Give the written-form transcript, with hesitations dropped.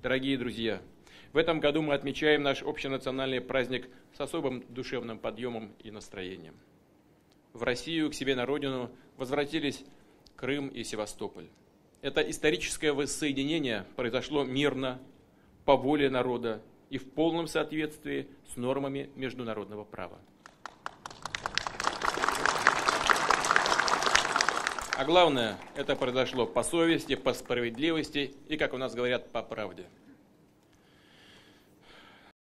Дорогие друзья, в этом году мы отмечаем наш общенациональный праздник с особым душевным подъемом и настроением. В Россию, к себе на родину, возвратились Крым и Севастополь. Это историческое воссоединение произошло мирно, по воле народа и в полном соответствии с нормами международного права. А главное, это произошло по совести, по справедливости и, как у нас говорят, по правде.